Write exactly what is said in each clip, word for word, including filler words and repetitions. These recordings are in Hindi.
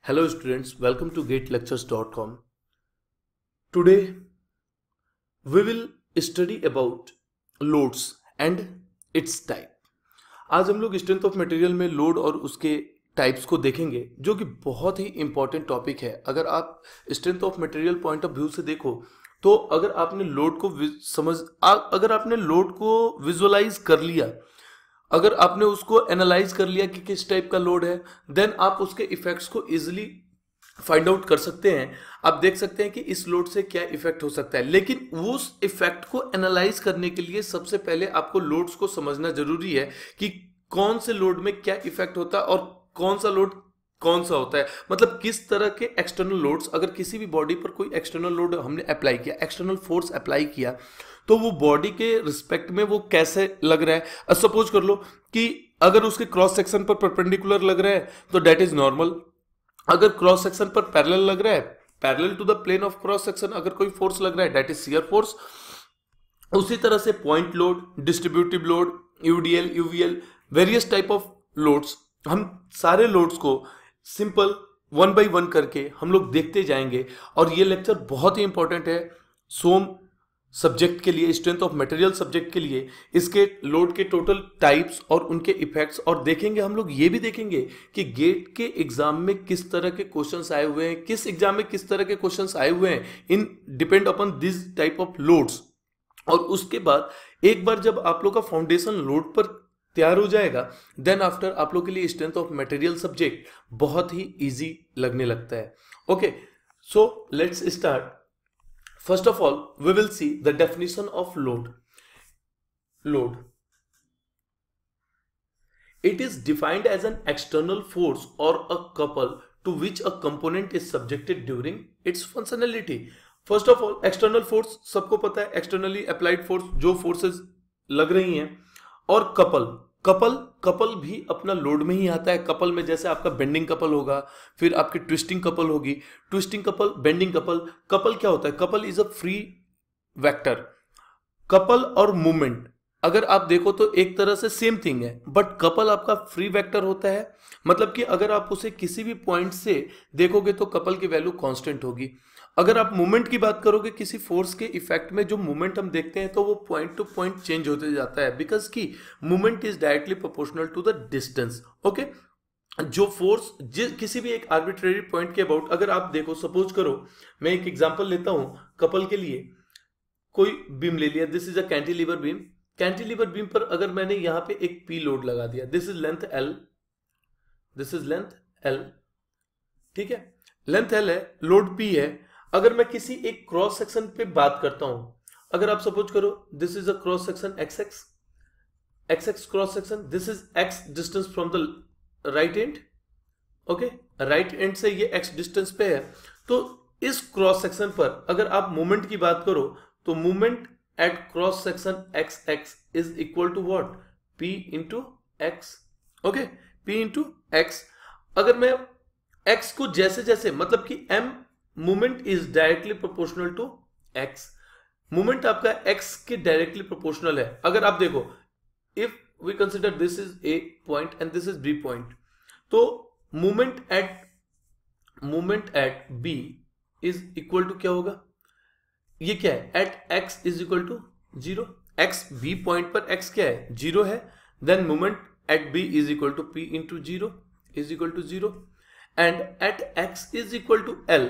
Hello students, welcome to gate lectures dot com. Today we will study about loads and its type. आज हम लोग स्ट्रेंथ ऑफ मटेरियल में लोड और उसके टाइप्स को देखेंगे, जो कि बहुत ही इंपॉर्टेंट टॉपिक है. अगर आप strength of material point of view से देखो तो अगर आपने लोड को समझ अगर आपने लोड को विजुअलाइज कर लिया, अगर आपने उसको एनालाइज कर लिया कि किस टाइप का लोड है, देन आप उसके इफेक्ट्स को इजीली फाइंड आउट कर सकते हैं. आप देख सकते हैं कि इस लोड से क्या इफेक्ट हो सकता है, लेकिन उस इफेक्ट को एनालाइज करने के लिए सबसे पहले आपको लोड्स को समझना जरूरी है कि कौन से लोड में क्या इफेक्ट होता है और कौन सा लोड कौन सा होता है. मतलब किस तरह के एक्सटर्नल लोड्स, अगर किसी भी बॉडी पर कोई एक्सटर्नल लोड हमने अप्लाई किया, एक्सटर्नल फोर्स अप्लाई किया, तो वो बॉडी के रिस्पेक्ट में वो कैसे लग रहा है. सपोज कर लो कि अगर उसके क्रॉस सेक्शन पर परपेंडिकुलर लग रहा है तो दैट इज नॉर्मल. अगर क्रॉस सेक्शन पर पैरेलल लग रहा है, parallel to the plane of cross section अगर कोई फोर्स लग रहा है, दैट इज शियर फोर्स. उसी तरह से point load, distributive load, UDL, UVL, various type of loads, हम सारे लोड्स को सिंपल वन बाय वन करके हम लोग देखते जाएंगे. और ये लेक्चर बहुत ही इंपॉर्टेंट है सोम सब्जेक्ट के लिए, स्ट्रेंथ ऑफ मटेरियल सब्जेक्ट के लिए. इसके लोड के टोटल टाइप्स और उनके इफेक्ट्स, और देखेंगे हम लोग ये भी देखेंगे कि गेट के एग्जाम में किस तरह के क्वेश्चंस आए हुए हैं, किस एग्जाम में किस तरह के क्वेश्चंस आए हुए हैं इन depend upon this type of loads. और उसके बाद एक बार जब आप लोग का फाउंडेशन लोड पर तैयार हो जाएगा, देन आफ्टर आप लोग के लिए स्ट्रेंथ ऑफ मटेरियल सब्जेक्ट बहुत ही इजी लगने लगता है. Okay, so let's start. First of all, we will see the definition of load. Load. It is defined as an external force or a couple to which a component is subjected during its functionality. First of all, external force सबको पता है, externally applied force जो forces लग रही हैं, और couple. कपल कपल भी अपना लोड में ही आता है. कपल में जैसे आपका बेंडिंग कपल होगा, फिर आपकी ट्विस्टिंग कपल होगी, twisting couple, bending couple. Couple क्या होता है? Couple is a free vector. Couple और मूवमेंट अगर आप देखो तो एक तरह से सेम थिंग है, बट कपल आपका फ्री वेक्टर होता है. मतलब कि अगर आप उसे किसी भी पॉइंट से देखोगे तो कपल की वैल्यू कांस्टेंट होगी. अगर आप मूवमेंट की बात करोगे, किसी फोर्स के इफेक्ट में जो मूवमेंट हम देखते हैं तो वो पॉइंट टू पॉइंट चेंज होते जाता है, बिकॉज की movement is directly proportional to the distance. Okay, जो फोर्स जिस किसी भी एक आर्बिट्रेरी पॉइंट के अबाउट, अगर आप देखो, सपोज करो मैं एक एग्जांपल लेता हूं कपल के लिए. कोई बीम ले लिया, this is a cantilever beam. Cantilever beam पर अगर मैंने यहां पे एक पी लोड लगा दिया, this is length L, this is length L, ठीक है, लेंथ एल है, लोड पी है. अगर मैं किसी एक क्रॉस सेक्शन पे बात करता हूं, अगर आप सपोज करो this is a cross section X X, X X cross section, this is X distance from the right end. Okay, right end से ये एक्स डिस्टेंस पे है. तो इस क्रॉस सेक्शन पर अगर आप मूवमेंट की बात करो तो movement at cross section X X is equal to what? P into X. Okay, P into X. अगर मैं एक्स को जैसे जैसे, मतलब कि M movement is directly proportional to X. Movement आपका एक्स के डायरेक्टली प्रोपोर्शनल है. अगर आप देखो, if we consider this is A point and this is B point, तो movement at movement at B is equal to क्या होगा? ये क्या है? At X is equal to zero. X B point पर एक्स क्या है? जीरो है. Then movement at B is equal to P into zero is equal to zero. And at X is equal to L,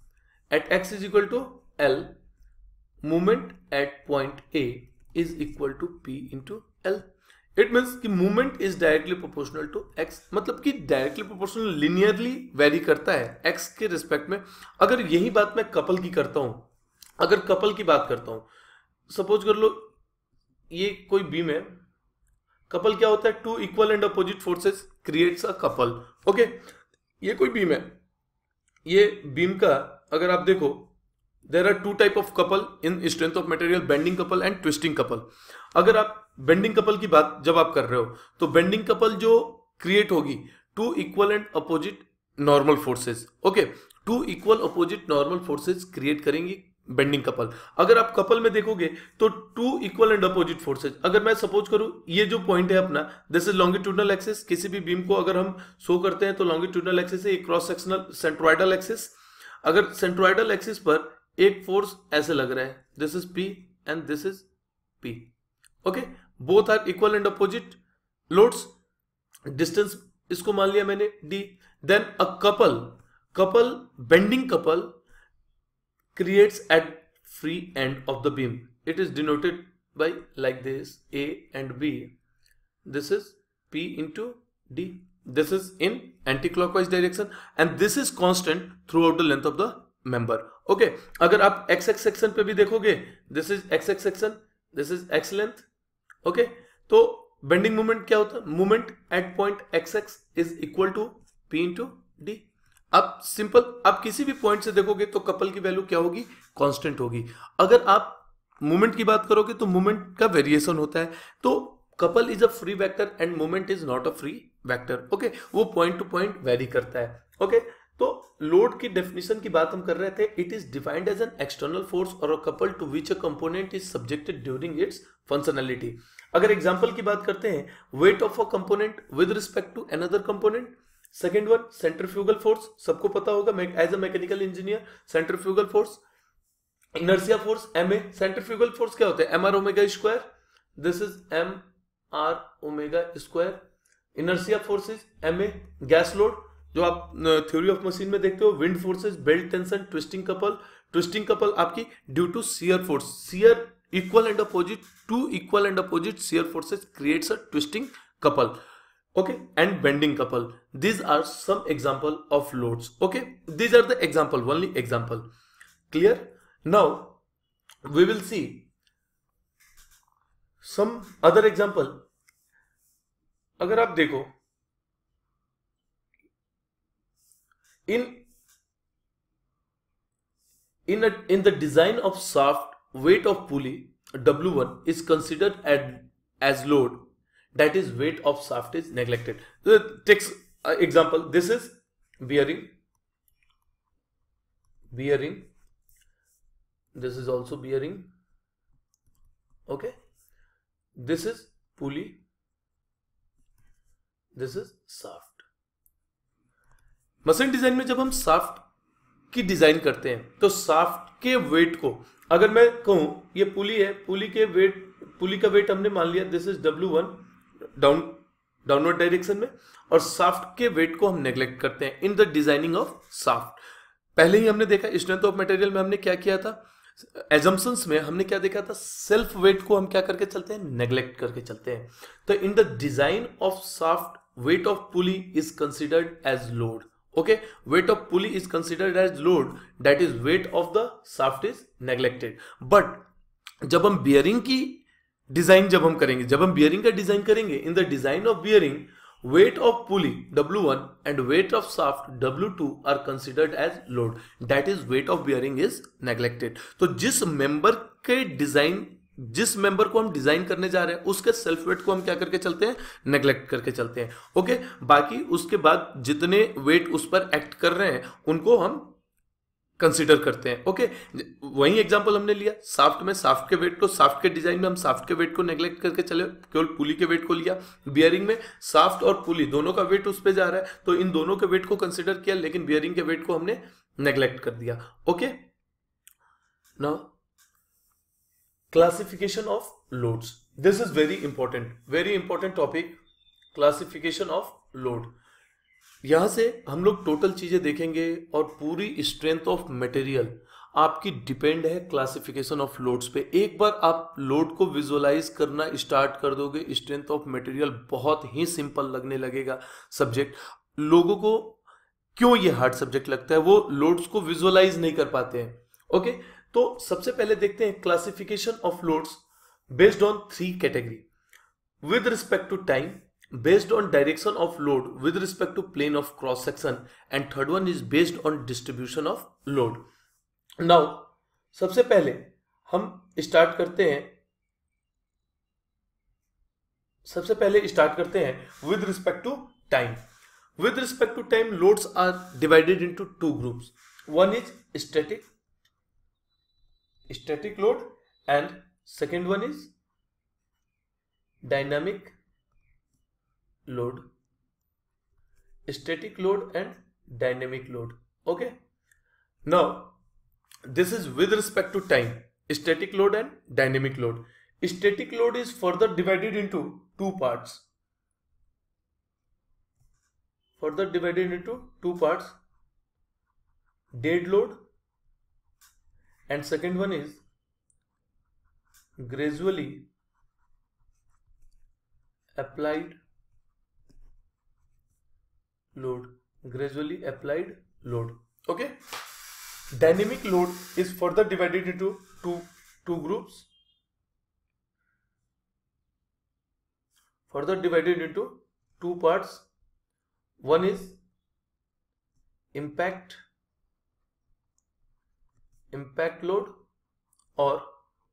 at x is equal to L, movement at point A is equal to P into L. It means कि movement is directly proportional to x. मतलब कि directly proportional linearly vary करता है x के रिस्पेक्ट में. अगर यही बात मैं कपल की करता हूं, अगर कपल की बात करता हूं, सपोज कर लो ये कोई बीम है. कपल क्या होता है? Two equal and opposite forces creates a couple. Okay, ये कोई बीम है. ये बीम का अगर आप देखो, there are two type of couple in strength of material, bending couple and twisting couple. अगर आप बेंडिंग कपल की बात जब आप कर रहे हो तो बेंडिंग कपल जो क्रिएट होगी, two equal and opposite normal forces. Okay, two equal opposite normal forces create करेंगी बेंडिंग कपल। अगर आप कपल में देखोगे तो two equal and opposite forces, अगर मैं सपोज करूं ये जो पॉइंट है अपना, दिस इज लॉन्गिट्यूडनल एक्सिस, किसी भी बीम को अगर हम शो करते हैं तो लॉन्गिट्यूडनल एक्सिस है, क्रॉस सेक्शनल सेंट्रोइडल एक्सिस। अगर सेंट्रोइडल एक्सिस पर एक फोर्स ऐसे लग रहा है, this is P and this is P, okay, both are equal and opposite loads, distance इसको मान लिया मैंने D। Then a couple, couple bending couple creates at free end of the beam. It is denoted by like this, A and B. This is P into D. This is in anti-clockwise direction and this is constant throughout the length of the member. Okay. अगर आप x-x section पे भी देखोगे, this is x-x section, this is x length. Okay. तो bending moment क्या होता है? Moment at point x-x is equal to P into D. अब सिंपल, आप किसी भी पॉइंट से देखोगे तो कपल की वैल्यू क्या होगी? कांस्टेंट होगी। अगर आप मोमेंट की बात करोगे तो मोमेंट का वेरिएशन होता है, तो couple is a free vector and moment is not a free vector. Okay, वो पॉइंट टू पॉइंट वेरी करता है। Okay okay? तो लोड की डेफिनेशन की बात हम कर रहे थे। It is defined as an external force और a couple to which a component is subjected during its functionality. अगर एग्जांपल की बात करते हैं, weight of a component with respect to another component. Second one, centrifugal force, सबको पता होगा as a mechanical engineer, centrifugal force. Inertia force M A, centrifugal force क्या होता है? M R omega square, this is M R omega square. Inertia force is M A. Gas load जो आप थ्योरी ऑफ मशीन में देखते हो, wind forces, belt tension, twisting couple. Twisting couple आपकी due to shear force, shear equal and opposite, two equal and opposite shear forces creates a twisting couple. Okay, and bending couple. These are some example of loads. Okay, these are the example, only example. Clear? Now we will see some other example. अगर आप देखो in in a, in the design of shaft, weight of pulley W one is considered as, as load. That is, weight of shaft is neglected. So, take uh, example. This is bearing, bearing. This is also bearing. Okay. This is pulley. This is shaft. Machine design में जब हम शाफ्ट की डिजाइन करते हैं तो शाफ्ट के वेट को, अगर मैं कहूं ये पुली है, पुली के वेट, पुली का वेट हमने मान लिया this is W one down downward direction में, और शाफ्ट के वेट को हम नेग्लेक्ट करते हैं in the designing of shaft. पहले ही हमने देखा स्ट्रेंथ ऑफ मटेरियल में हमने क्या किया था, एजम्पशंस में हमने क्या देखा था, सेल्फ वेट को हम क्या करके चलते हैं, नेग्लेक्ट करके चलते हैं। तो in the design of shaft weight of pulley is considered as load. Okay, weight of pulley is considered as load, that is weight of the shaft is neglected. But जब हम bearing की डिजाइन जब हम करेंगे, जब हम bearing का डिजाइन करेंगे, in the design of bearing weight of pulley W one and weight of shaft W two are considered as load, that is weight of bearing is neglected. तो जिस मेंबर के डिजाइन, जिस मेंबर को हम डिजाइन करने जा रहे हैं उसके सेल्फ वेट को हम क्या करके चलते हैं, नेग्लेक्ट करके चलते हैं। ओके, बाकी उसके बाद जितने वेट उस पर एक्ट कर रहे हैं उनको हम कंसीडर करते हैं। ओके, वही एग्जांपल हमने लिया शाफ्ट में, शाफ्ट के वेट को, शाफ्ट के डिजाइन में हम शाफ्ट के वेट को नेग्लेक्ट करके चले, केवल पुली के वेट को लिया। बियरिंग में शाफ्ट और पुली दोनों का वेट उस पर जा रहा है तो इन दोनों के वेट को कंसिडर किया, लेकिन बियरिंग के वेट को हमने नेग्लेक्ट कर दिया। Okay, now classification of loads. This is very important, very important topic, classification of load. यहां से हम लोग टोटल चीजें देखेंगे और पूरी स्ट्रेंथ ऑफ मटेरियल आपकी डिपेंड है क्लासिफिकेशन ऑफ लोड्स पे। एक बार आप लोड को विजुअलाइज करना स्टार्ट कर दोगे, स्ट्रेंथ ऑफ मटेरियल बहुत ही सिंपल लगने लगेगा सब्जेक्ट। लोगों को क्यों ये हार्ड सब्जेक्ट लगता है, वो लोड्स को विजुअलाइज नहीं कर पाते हैं। Okay okay? तो सबसे पहले देखते हैं classification of loads based on three category, with respect to time, based on direction of load, with respect to plane of cross section, and third one is based on distribution of load. Now सबसे पहले हम स्टार्ट करते हैं सबसे पहले स्टार्ट करते हैं with respect to time. With respect to time loads are divided into two groups, one is static static load, and second one is dynamic load. Static load and dynamic load. Okay. Now, this is with respect to time. Static load and dynamic load. Static load is further divided into two parts. Further divided into two parts. Dead load, and second one is gradually applied load. Gradually applied load. Okay. Dynamic load is further divided into two two groups. Further divided into two parts. One is impact impact load or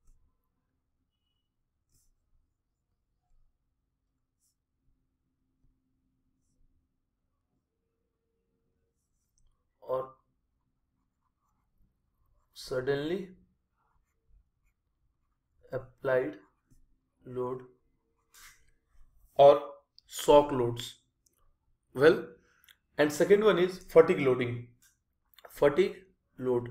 or suddenly applied load or shock loads. Well, and second one is fatigue loading. Fatigue load.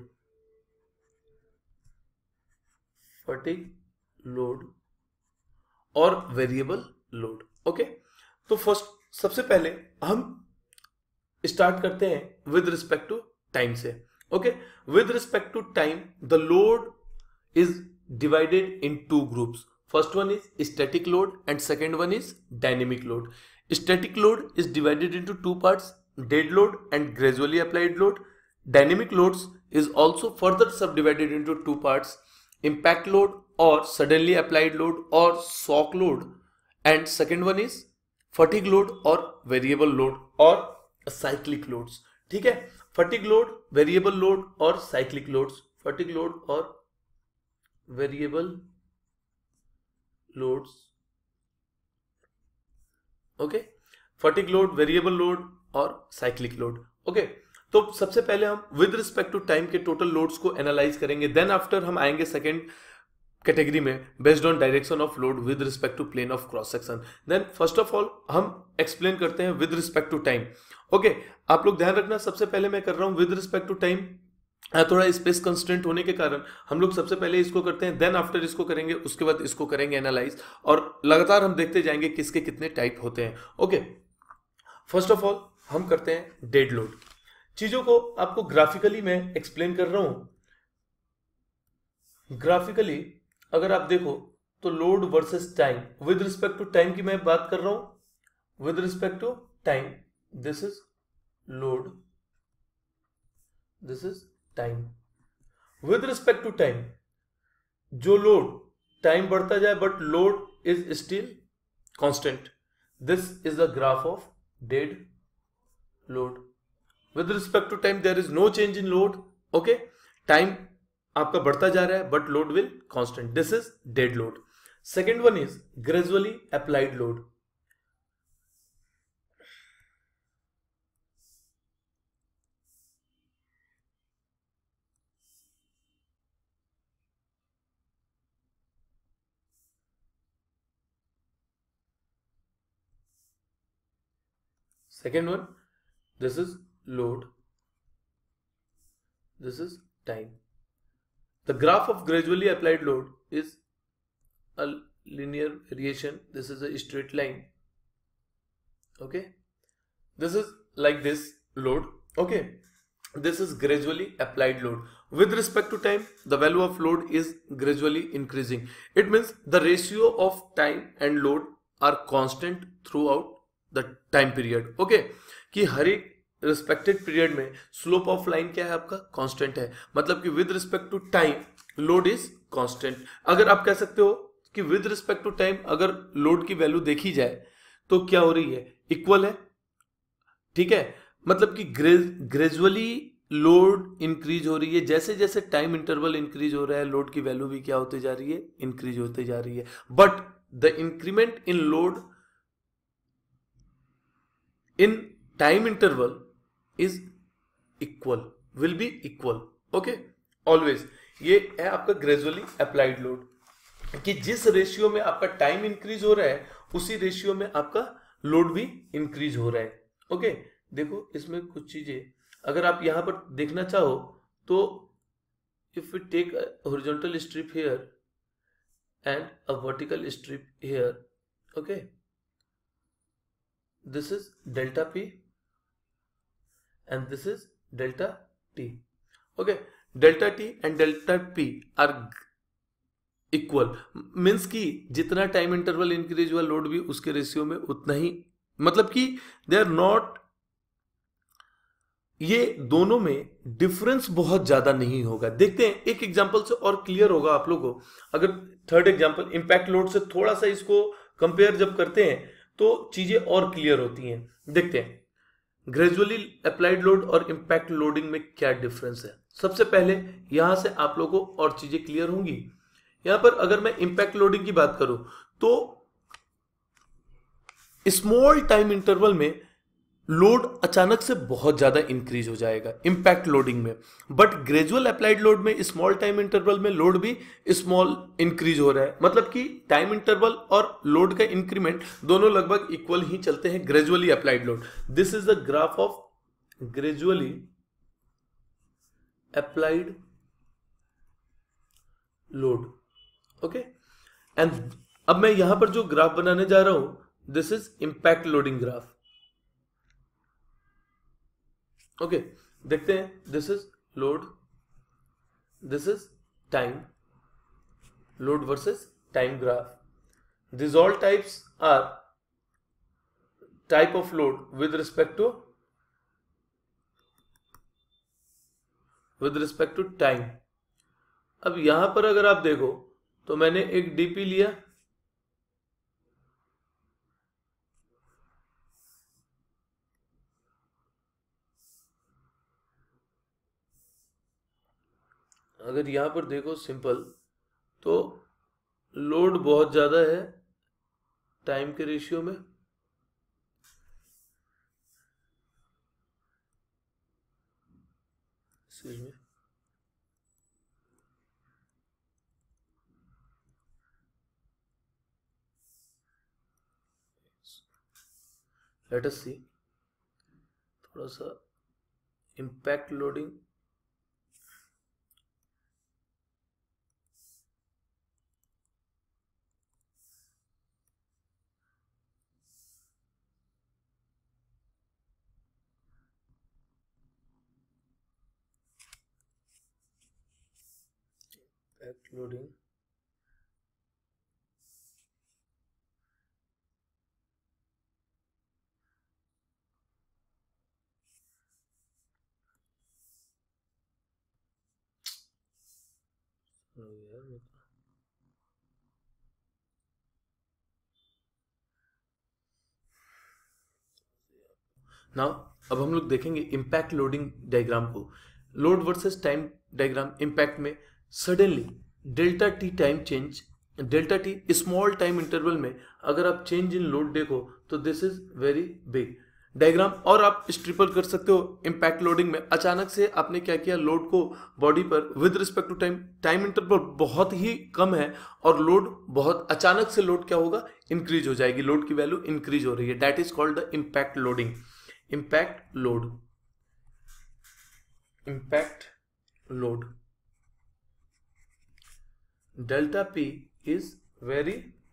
Fatigue load और वेरिएबल लोड. ओके, तो फर्स्ट सबसे पहले हम स्टार्ट करते हैं विद रिस्पेक्ट टू टाइम से. Okay, with respect to time the load is divided in two groups. First one is static load and second one is dynamic load. Static load is divided into two parts, dead load and gradually applied load. Dynamic loads is also further subdivided into two parts, impact load or suddenly applied load or shock load, and second one is fatigue load or variable load or cyclic loads. ठीक है, fatigue load, variable load और cyclic loads. Fatigue load और variable loads. Okay, fatigue load, variable load और cyclic load. Okay, तो सबसे पहले हम विद रिस्पेक्ट टू टाइम के टोटल लोड्स को एनालाइज करेंगे. देन आफ्टर हम आएंगे सेकेंड कैटेगरी में based on direction of load with respect to plane of cross section. Then first of all हम एक्सप्लेन करते हैं with respect to time. Okay, आप लोग ध्यान रखना, सबसे पहले मैं कर रहा हूं विद रिस्पेक्ट टू टाइम. थोड़ा स्पेस कंस्ट्रेंट होने के कारण हम लोग सबसे पहले इसको करते हैं, देन आफ्टर इसको करेंगे, उसके बाद इसको करेंगे एनालाइज, और लगातार हम देखते जाएंगे किसके कितने टाइप होते हैं. ओके, फर्स्ट ऑफ ऑल हम करते हैं डेड लोड. चीजों को आपको ग्राफिकली मैं एक्सप्लेन कर रहा हूं. ग्राफिकली अगर आप देखो तो load versus time, with respect to time की मैं बात कर रहा हूं. With respect to time this is load, this is time. With respect to time जो लोड टाइम बढ़ता जाए but load is still constant, this is the graph of dead load. With respect to time there is no change in load. Okay, time आपका बढ़ता जा रहा है but load will constant. This is dead load. Second one is gradually applied load. Second one, this is load, this is time. The graph of gradually applied load is a linear variation. This is a straight line. Okay, this is like this load. Okay, this is gradually applied load. With respect to time the value of load is gradually increasing. It means the ratio of time and load are constant throughout the time period. Okay, कि हर एक रिस्पेक्टेड पीरियड में स्लोप ऑफ लाइन क्या है आपका, कांस्टेंट है. मतलब कि with respect to time load is constant. अगर आप कह सकते हो कि विद रिस्पेक्ट टू टाइम अगर लोड की वैल्यू देखी जाए तो क्या हो रही है, इक्वल है. ठीक है, मतलब कि ग्रेजुअली लोड इंक्रीज हो रही है. जैसे जैसे टाइम इंटरवल इंक्रीज हो रहा है लोड की वैल्यू भी क्या होते जा रही है, इंक्रीज होते जा रही है. But the increment in load in time interval is equal, will be equal. Okay, always ये है आपका ग्रेजुअली अप्लाइड लोड, कि जिस रेशियो में आपका टाइम इंक्रीज हो रहा है उसी रेशियो में आपका लोड भी इंक्रीज हो रहा है। ओके, देखो इसमें कुछ चीजें अगर आप यहां पर देखना चाहो तो if we take horizontal strip here and a vertical strip here, okay, this is delta P and this is delta T. Okay, delta T and delta P are equal, means कि जितना टाइम इंटरवल इंक्रीज हुआ लोड भी उसके रेशियो में उतना ही, मतलब कि दे आर नॉट, ये दोनों में डिफरेंस बहुत ज्यादा नहीं होगा। देखते हैं एक एग्जांपल से और क्लियर होगा आप लोगों को। अगर थर्ड एग्जांपल इंपैक्ट लोड से थोड़ा सा इसको कंपेयर जब करते हैं तो चीजें और क्लियर होती हैं। देखते हैं ग्रेजुअली अप्लाइड लोड और इंपैक्ट लोडिंग में क्या डिफरेंस है। सबसे पहले यहां से आप लोगों को और चीजें क्लियर होंगी। यहां पर अगर मैं इंपैक्ट लोडिंग की बात करूं तो स्मॉल टाइम इंटरवल में लोड अचानक से बहुत ज्यादा इंक्रीज हो जाएगा इंपैक्ट लोडिंग में, बट ग्रेजुअल अप्लाइड लोड में स्मॉल टाइम इंटरवल में लोड भी स्मॉल इंक्रीज हो रहा है, मतलब कि टाइम इंटरवल और लोड का इंक्रीमेंट दोनों लगभग इक्वल ही चलते हैं gradually applied load. This is the graph of gradually applied load. Okay, and अब मैं यहां पर जो ग्राफ बनाने जा रहा हूं this is impact loading graph. Okay, देखते हैं this is load, this is time, load versus time graph. This all types are type of load with respect to with respect to time. अब यहां पर अगर आप देखो तो मैंने एक डीपी लिया, अगर यहां पर देखो सिंपल तो लोड बहुत ज्यादा है टाइम के रेशियो में, में लेट अस सी थोड़ा सा impact loading. Impact loading, now अब हम लोग देखेंगे इंपैक्ट लोडिंग डायग्राम को। Load versus time diagram impact में suddenly delta T time change, delta T small time interval में अगर आप चेंज इन लोड देखो तो this is very big diagram. और आप स्ट्रिपल कर सकते हो इंपैक्ट लोडिंग में अचानक से आपने क्या किया, लोड को बॉडी पर with respect to time, time interval बहुत ही कम है और लोड बहुत अचानक से लोड क्या होगा, इंक्रीज हो जाएगी, लोड की वैल्यू इंक्रीज हो रही है, that is called the impact loading. Impact load, impact load, delta P is very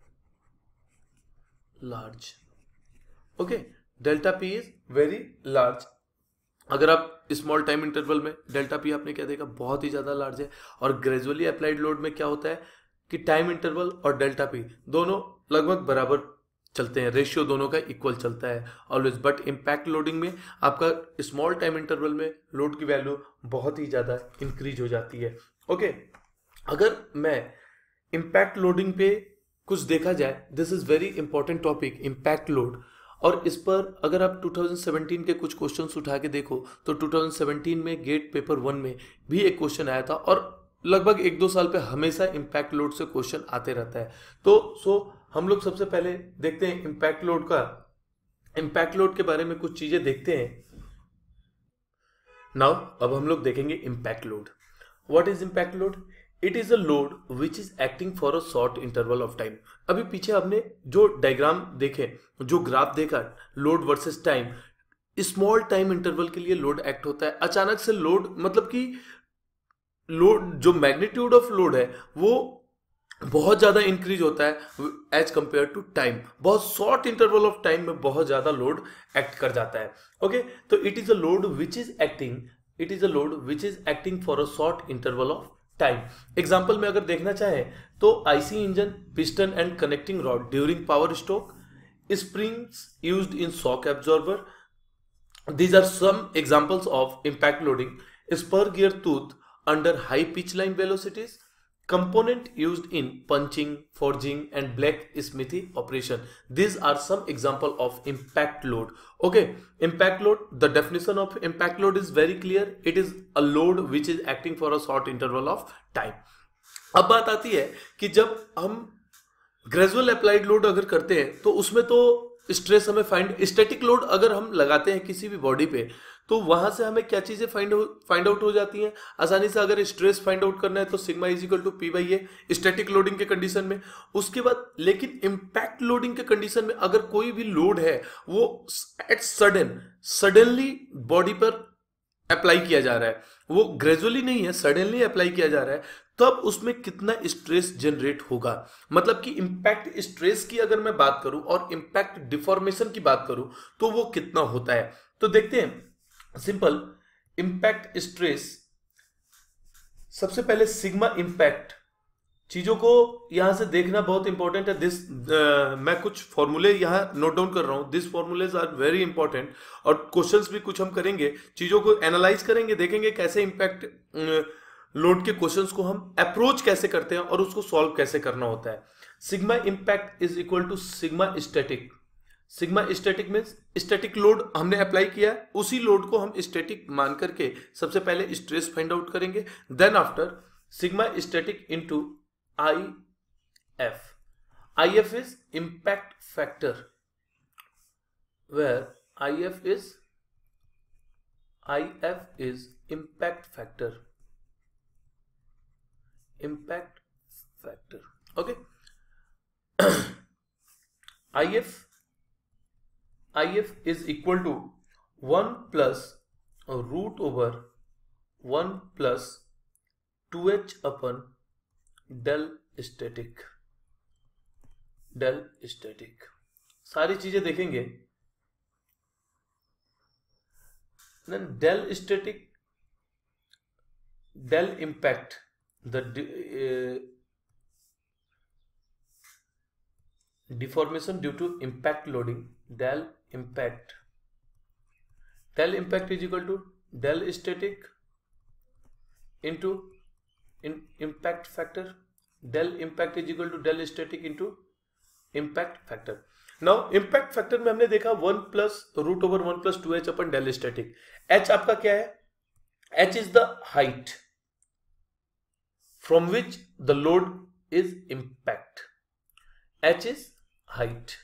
large. Okay, delta P is very large. अगर आप स्मॉल टाइम इंटरवल में डेल्टा पी आपने क्या देखा, बहुत ही ज्यादा लार्ज है। और ग्रेजुअली अप्लाइड लोड में क्या होता है कि टाइम इंटरवल और डेल्टा पी दोनों लगभग बराबर चलते हैं, रेशियो दोनों का इक्वल चलता है ऑलवेज। बट इंपैक्ट लोडिंग में आपका स्मॉल टाइम इंटरवल में लोड की वैल्यू बहुत ही ज्यादा इंक्रीज हो जाती है। ओके, अगर मैं इंपैक्ट लोडिंग पे कुछ देखा जाए, this is very important topic impact load. और इस पर अगर आप टू थाउजेंड सेवेंटीन के कुछ क्वेश्चंस उठा के देखो तो टू थाउजेंड सेवेंटीन में गेट पेपर वन में भी एक क्वेश्चन आया था और लगभग एक दो साल पे हमेशा इंपैक्ट लोड से क्वेश्चन आते रहता है। तो सो हम लोग सबसे पहले देखते हैं इंपैक्ट लोड का, इंपैक्ट लोड के बारे में कुछ चीजें देखते हैं। नाउ अब हम लोग देखेंगे impact load. What is impact load? It is a load which is acting for a short interval of time. अभी पीछे आपने जो डायग्राम देखे, जो ग्राफ देखा, load versus time, small time interval के लिए लोड एक्ट होता है। अचानक से लोड, मतलब कि लोड, जो मैग्नीट्यूड ऑफ लोड है वो बहुत ज्यादा इंक्रीज होता है एज कंपेयर टू टाइम। बहुत शॉर्ट इंटरवल ऑफ टाइम में बहुत ज्यादा लोड एक्ट कर जाता है। ओके, तो it is a load which is acting it is a load which is acting for a short interval of time. Example में अगर देखना चाहें तो IC engine, piston and connecting rod during power stroke, springs used in shock absorber. These are some examples of impact loading. Spur gear tooth under high pitch line velocities, component used in punching, forging and blacksmithy operation. These are some example of impact load. Okay, impact load, the definition of impact load is very clear. It is a load which is acting for a short interval of time. अब बात आती है कि जब हम ग्रेजुअल अप्लाइड लोड अगर करते हैं तो उसमें तो स्ट्रेस हमें फाइंड, स्टैटिक लोड अगर हम लगाते हैं किसी भी बॉडी पे तो वहां से हमें क्या चीजें फाइंड फाइंड आउट हो जाती हैं आसानी से। अगर स्ट्रेस फाइंड आउट करना है तो sigma is equal to P by A, static loading के कंडीशन में। उसके बाद लेकिन इम्पैक्ट लोडिंग के कंडीशन में अगर कोई भी लोड है वो एट सडन सडनली बॉडी पर अप्लाई किया जा रहा है, वो ग्रेजुअली नहीं है, सडनली अप्लाई किया जा रहा है, तब उसमें कितना स्ट्रेस जनरेट होगा। मतलब कि इंपैक्ट स्ट्रेस की अगर मैं बात करूं और इंपैक्ट डिफॉर्मेशन की बात करूं तो वो कितना होता है। तो देखते हैं सिंपल इंपैक्ट स्ट्रेस। सबसे पहले सिग्मा इंपैक्ट, चीजों को यहां से देखना बहुत इंपॉर्टेंट है। दिस uh, मैं कुछ फॉर्मूले यहां नोट डाउन कर रहा हूं। This formulas are very important और क्वेश्चंस भी कुछ हम करेंगे, चीजों को एनालाइज करेंगे, देखेंगे कैसे इंपैक्ट लोड के क्वेश्चंस को हम अप्रोच कैसे करते हैं और उसको सॉल्व कैसे करना होता है। Sigma impact is equal to sigma static. Sigma static means static load हमने अप्लाई किया, उसी लोड को हम स्टैटिक मान करके सबसे पहले स्ट्रेस फाइंड आउट करेंगे। Then after sigma static into I F. I F is impact factor, where I F is I F is impact factor. Impact factor. Okay. I F I F is equal to one plus root over one plus two H upon del static. Del static सारी चीजें देखेंगे। Del static, del impact, the deformation due to impact loading, del impact, del impact is equal to del static into in impact factor, del impact is equal to del static into impact factor. Now impact factor में हमने देखा one plus root over one plus two H upon del static. h आपका क्या है? h is the height from which the load is impact. h is height.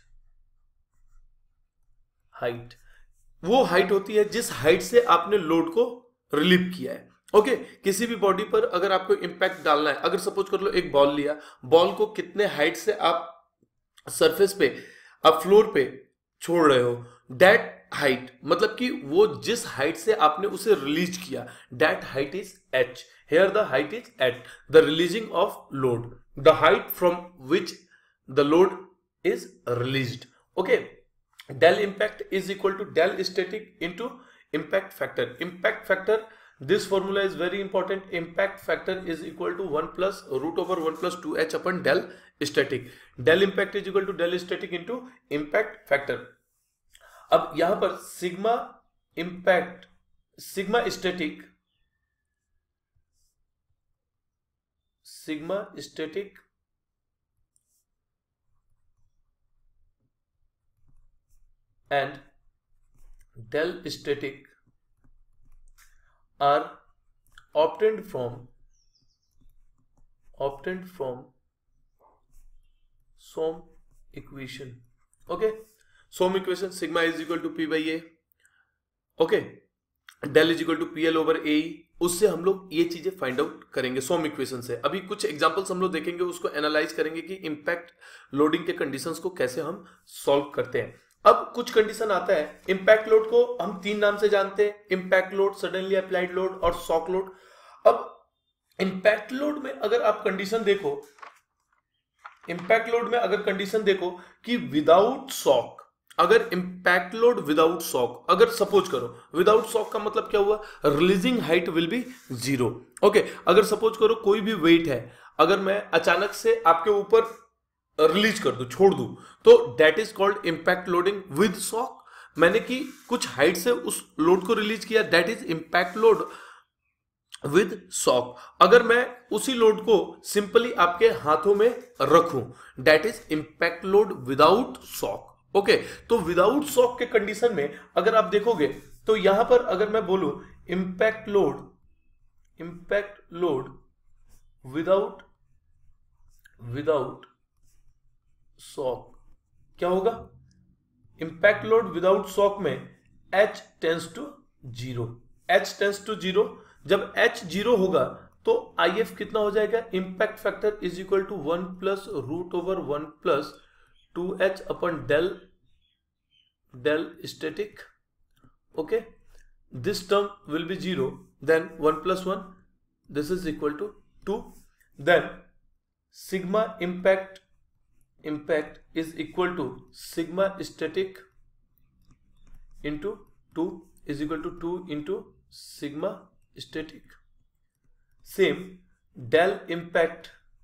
height वो हाइट होती है जिस हाइट से आपने लोड को रिलीव किया है। ओके okay, किसी भी बॉडी पर अगर आपको इंपैक्ट डालना है, अगर सपोज कर लो एक बॉल लिया, बॉल को कितने हाइट से आप सरफेस पे, आप फ्लोर पे छोड़ रहे हो, दैट हाइट, मतलब कि वो जिस हाइट से आपने उसे रिलीज किया, that height is H. Here the height is at the releasing of load, the height from which the load is released. Okay, del impact is equal to del static into impact factor. Impact factor, this formula is very important. Impact factor is equal to one plus root over one plus two h upon del static. Del impact is equal to del static into impact factor. अब यहां पर sigma impact, sigma static, sigma static and del static are obtained from obtained from some equation. Okay, some equation sigma is equal to p by a. Okay, del is equal to P L over A, उससे हम लोग ये चीजें फाइंड आउट करेंगे सॉम इक्वेशन से। अभी कुछ एग्जांपल्स हम लोग देखेंगे, उसको एनालाइज करेंगे कि इंपैक्ट लोडिंग के कंडीशंस को कैसे हम सॉल्व करते हैं। अब कुछ कंडीशन आता है, इंपैक्ट लोड को हम तीन नाम से जानते हैं, impact load, suddenly applied load और शॉक लोड। अब इंपैक्ट लोड में अगर आप कंडीशन देखो, इंपैक्ट लोड में अगर कंडीशन देखो कि विदाउट शॉक, अगर इंपैक्ट लोड विदाउट शॉक, अगर सपोज करो विदाउट शॉक का मतलब क्या हुआ, releasing height will be zero. Okay, अगर सपोज करो कोई भी वेट है, अगर मैं अचानक से आपके ऊपर रिलीज कर दूं, छोड़ दूं, तो that is called impact loading with shock. मैंने कि कुछ हाइट से उस लोड को रिलीज किया, that is impact load with shock. अगर मैं उसी लोड को सिंपली आपके हाथों में रखूं, that is impact load without shock. Okay, तो विदाउट शॉक के कंडीशन में अगर आप देखोगे तो यहां पर अगर मैं बोलूं impact load, impact load without without shock क्या होगा, इंपैक्ट लोड विदाउट शॉक में H tends to zero, H tends to zero. जब H जीरो होगा तो आई एफ कितना हो जाएगा, impact factor is equal to one plus root over one plus two H upon del del static. Okay, this term will be zero, then one plus one, this is equal to two, then sigma impact impact is equal to sigma static into two is equal to two into sigma static. Same del impact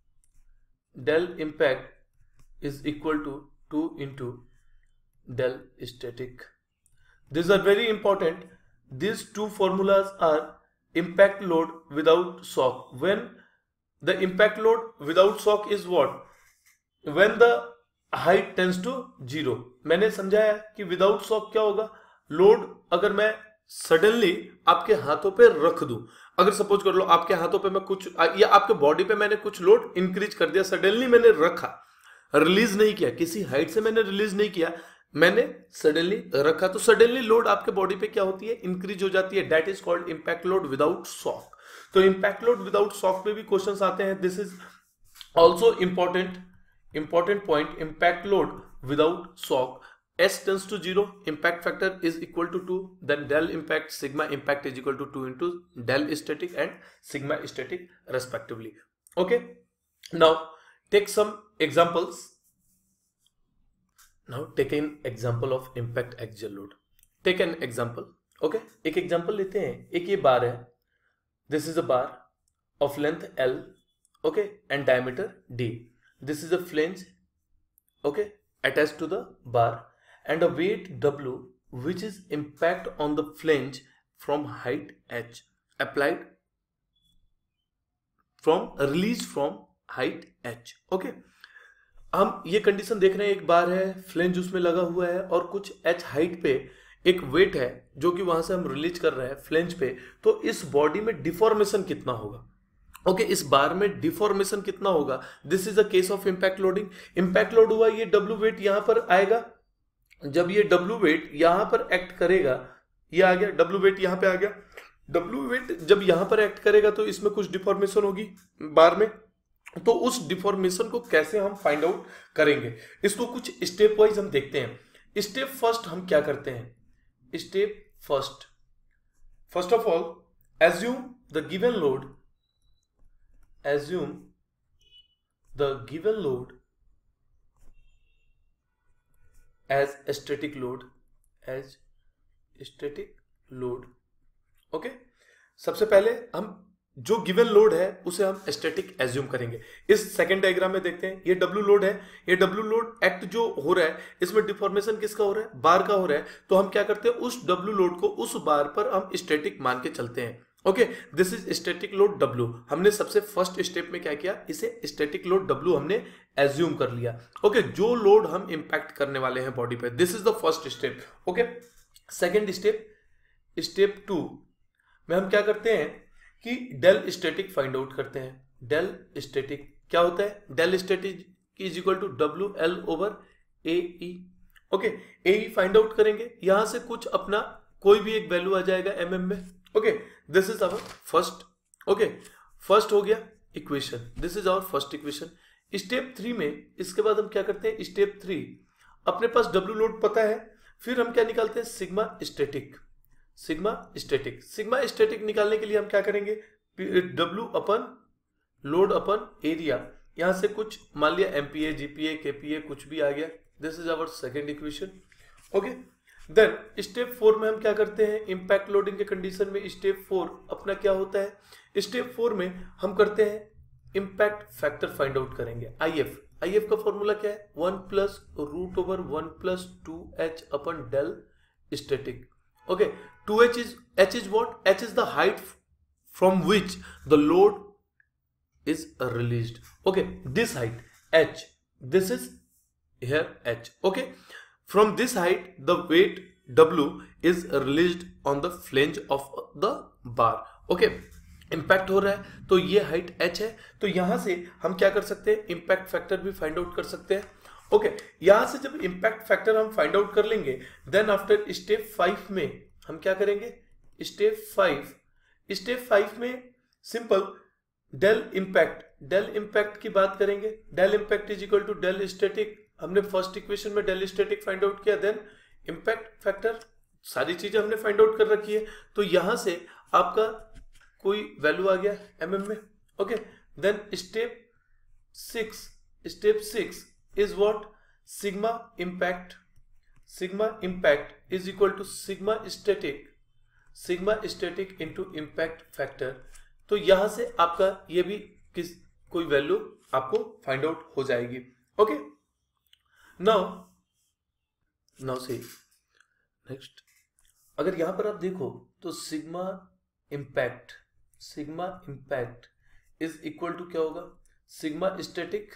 del impact is equal to two into del static. These are very important. These two formulas are impact load without shock. When the impact load without shock is what? When the height tends to zero. मैंने समझाया कि without shock क्या होगा, लोड अगर मैं सडनली आपके हाथों पे रख दूं, अगर सपोज कर लो आपके हाथों पे मैं कुछ या आपके बॉडी पे मैंने कुछ लोड इंक्रीज कर दिया, सडनली मैंने रखा, रिलीज नहीं किया, किसी हाइट से मैंने रिलीज नहीं किया, मैंने सडनली रखा, तो सडनली लोड आपके बॉडी पे क्या होती है, इंक्रीज हो जाती है, that is called impact load without shock. तो इंपैक्ट लोड विदाउट शॉक पे भी क्वेश्चंस आते हैं, this is also important important point, impact load without shock, S tends to zero, impact factor is equal to two, then del impact sigma impact is equal to two into del static and sigma static respectively. Okay, now take some examples. Now take an example of impact axial load. Take an example. Okay, एक example लेते हैं, एक ये बार है, this is a bar of length L, okay, and diameter D. This is a flange, okay, attached to the bar, and a weight W which is impact on the flange from height H applied from release from height H. Okay, हम ये कंडीशन देख रहे हैं, एक बार है, फ्लेंज उसमें लगा हुआ है और कुछ H हाइट पे एक वेट है जो कि वहां से हम रिलीज कर रहे हैं फ्लेंज पे, तो इस बॉडी में डिफॉर्मेशन कितना होगा। ओके okay, इस बार में डिफॉर्मेशन कितना होगा, this is a case of impact loading. Impact load हुआ, ये W वेट यहां पर आएगा, जब ये W वेट यहां पर एक्ट करेगा, ये आ गया W वेट यहां पे आ गया, W वेट जब यहां पर एक्ट करेगा तो इसमें कुछ डिफॉर्मेशन होगी बार में, तो उस डिफॉर्मेशन को कैसे हम फाइंड आउट करेंगे, इसको कुछ स्टेप वाइज हम देखते हैं। स्टेप फर्स्ट हम क्या करते हैं, step first first of all assume the given load assume the given load as a static load as static load. Okay, सबसे पहले हम जो गिवन लोड है उसे हम स्टैटिक एज्यूम करेंगे। इस सेकंड डायग्राम में देखते हैं, ये डब्ल्यू लोड है, ये डब्ल्यू लोड एक्ट जो हो रहा है इसमें डिफॉर्मेशन किसका हो रहा है, बार का हो रहा है, तो हम क्या करते हैं, उस डब्ल्यू लोड को उस बार पर हम स्टैटिक मान के चलते हैं। Okay, this is static load W। हमने सबसे फर्स्ट स्टेप में क्या किया, इसे स्टैटिक लोड W हमने एज्यूम कर लिया। ओके okay, जो लोड हम इंपैक्ट करने वाले हैं बॉडी पे, this is the first step. Okay, second step, step two में हम क्या करते हैं कि डेल स्टैटिक फाइंड आउट करते हैं। डेल स्टैटिक क्या होता है, del static is equal to W L over A E. Okay, A E find out करेंगे, यहां से कुछ अपना कोई भी एक वैल्यू आ जाएगा एमएम में। Okay, this is our first, okay first हो गया equation, this is our first equation. Step three में इसके बाद हम क्या करते हैं, स्टेप थ्री अपने पास डब्ल्यू लोड पता है, फिर हम क्या निकालते हैं, sigma static, sigma static. Sigma static निकालने के लिए हम क्या करेंगे, W upon load upon area, यहां से कुछ मान लिया एमपीए, जीपीए, केपीए कुछ भी आ गया, this is our second equation. Okay, then step four में हम क्या करते हैं, इंपैक्ट लोडिंग के कंडीशन में स्टेप फोर अपना क्या होता है, स्टेप फोर में हम करते हैं इंपैक्ट फैक्टर फाइंड आउट करेंगे, आईएफ। आईएफ का फॉर्मूला क्या है, one plus root over one plus two H upon del static. Okay, two H is H is what, H is the height from which the load is released. Okay, this height h, this is here h. Okay, from this height the weight w is released on the flange of the bar. Okay, impact हो रहा है तो ये हाइट h है, तो यहां से हम क्या कर सकते हैं, इम्पैक्ट फैक्टर भी फाइंड आउट कर सकते हैं। ओके okay, यहां से जब इम्पैक्ट फैक्टर हम फाइंड आउट कर लेंगे, देन आफ्टर स्टेप फाइव में हम क्या करेंगे, स्टेप फाइव स्टेप फाइव में simple del impact, del impact की बात करेंगे, del impact is equal to del static. हमने फर्स्ट इक्वेशन में डेल स्टैटिक फाइंड आउट किया, देन इम्पैक्ट फैक्टर, सारी चीजें हमने फाइंड आउट कर रखी है, तो यहां से आपका कोई वैल्यू आ गया एमएम में। Okay, then step six step six is what, sigma impact, sigma impact is equal to sigma static, sigma static into impact factor. तो यहां से आपका ये भी किस कोई वैल्यू आपको फाइंड आउट हो जाएगी। ओके, नाउ नाउ से नेक्स्ट, अगर यहां पर आप देखो तो sigma impact, sigma impact is equal to क्या होगा, sigma static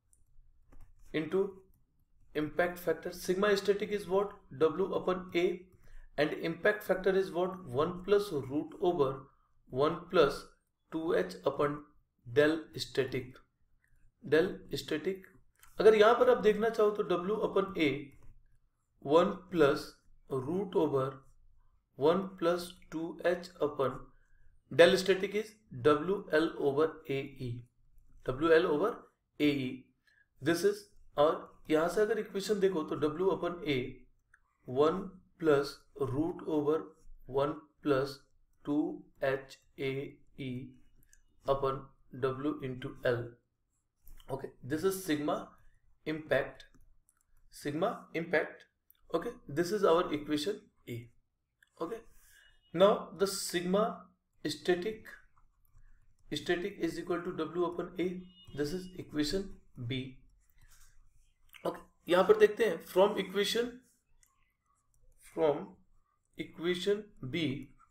into impact factor. Sigma static is what, W upon A, and impact factor is what, one plus root over one plus two H upon del static, del static. अगर यहां पर आप देखना चाहो तो W upon A one plus root over one plus two H upon del static is W L over A E, W L over A E, this is. और यहां से अगर इक्वेशन देखो तो W upon A one plus root over one plus two H A E upon W into L. Okay, this is sigma impact, sigma impact. Okay, this is our equation A. Okay, now the sigma static, static is equal to W upon A. This is equation B. Okay, यहां पर देखते हैं from equation, from equation B,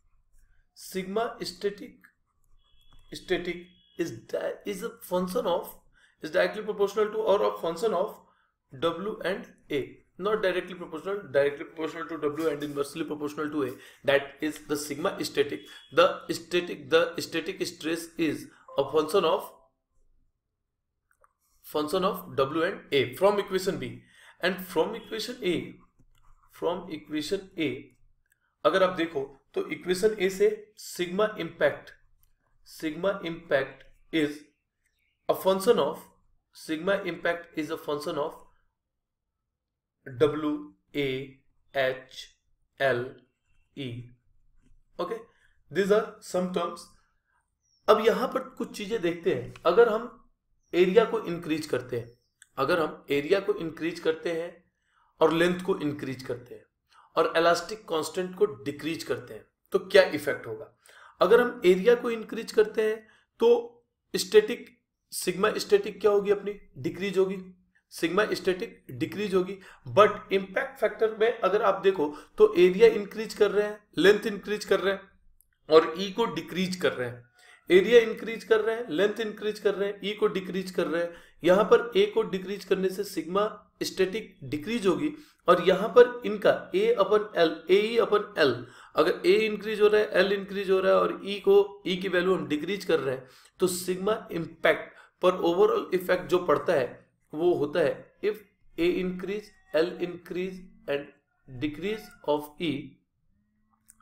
sigma static static is is a function of, is directly proportional to or a function of W and A, not directly proportional, directly proportional to W and inversely proportional to A, that is the sigma static. The static the static stress is a function of function of W and A from equation B, and from equation A, from equation A अगर आप देखो तो इक्वेशन A से sigma impact, sigma impact is a function of, sigma impact is a function of W, A, H, L, E. Okay, these are some terms. अब यहां पर कुछ चीजें देखते हैं, अगर हम एरिया को इंक्रीज करते हैं, अगर हम एरिया को इंक्रीज करते हैं और लेंथ को इंक्रीज करते हैं और इलास्टिक कांस्टेंट को डिक्रीज करते हैं, तो क्या इफेक्ट होगा। अगर हम एरिया को इंक्रीज करते हैं तो स्टैटिक, सिग्मा स्टैटिक क्या होगी अपनी, डिक्रीज होगी, सिग्मा स्टैटिक डिक्रीज होगी। बट इंपैक्ट फैक्टर में अगर आप देखो तो एरिया इंक्रीज कर रहे हैं, लेंथ इंक्रीज कर रहे हैं और ई को डिक्रीज कर रहे हैं। एरिया इंक्रीज कर रहे हैं, लेंथ इंक्रीज कर रहे हैं, ई को डिक्रीज कर रहे हैं। यहां पर ए को डिक्रीज करने से सिग्मा स्टैटिक डिक्रीज होगी, और यहां पर इनका ए अपन एल, ए ई अपन एल, अगर ए इंक्रीज हो रहा है, एल इंक्रीज हो रहा है और ई को, ई की वैल्यू हम डिक्रीज कर रहे हैं, तो सिग्मा इम्पैक्ट पर ओवरऑल इफेक्ट जो पड़ता है वो होता है, if A increase, L increase and decrease of E,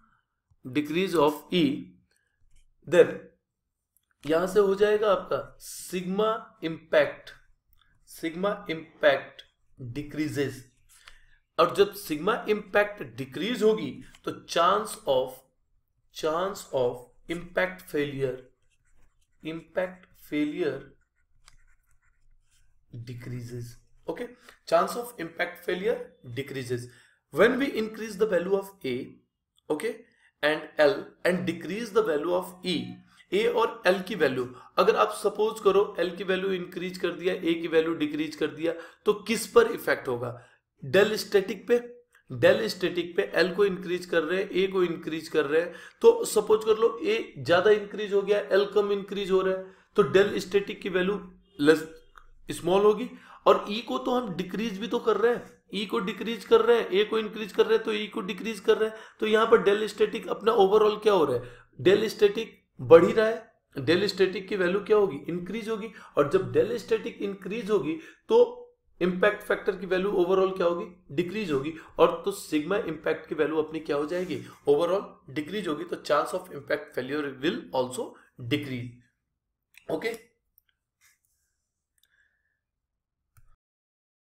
decrease of E, then यहां से हो जाएगा आपका sigma impact, sigma impact decreases. और जब सिग्मा इम्पैक्ट डिक्रीज होगी तो chance of chance of impact failure, impact failure decreases. Okay, chance of impact failure decreases when we increase the value of A, okay, and L and decrease the value of E. A और L की वैल्यू, अगर आप सपोज करो L की वैल्यू इंक्रीज कर दिया, A की वैल्यू डिक्रीज कर दिया, तो किस पर इफेक्ट होगा? डेल स्टैटिक पे, डेल स्टैटिक पे L को इंक्रीज कर रहे हैं, A को इंक्रीज कर रहे हैं, तो सपोज कर लो A ज्यादा इंक्रीज हो गया, L कम इंक्रीज हो रहा है, तो डेल स्टैटिक की वैल्यू लेस स्मॉल होगी। और E को तो हम डिक्रीज भी तो कर रहे हैं, E को डिक्रीज कर रहे हैं, A को इंक्रीज कर रहे हैं, तो E को डिक्रीज कर रहे हैं, तो यहां पर डेल स्टैटिक अपना ओवरऑल क्या हो रहा है? डेल स्टैटिक बढ़ ही रहा है, डेल स्टैटिक की वैल्यू क्या होगी? इंक्रीज होगी। और जब डेल स्टैटिक इंक्रीज होगी तो इंपैक्ट फैक्टर की वैल्यू ओवरऑल क्या होगी? डिक्रीज होगी। और तो सिग्मा इंपैक्ट की वैल्यू अपनी क्या हो जाएगी? ओवरऑल डिक्रीज होगी। तो chance of impact failure will also decrease. Okay.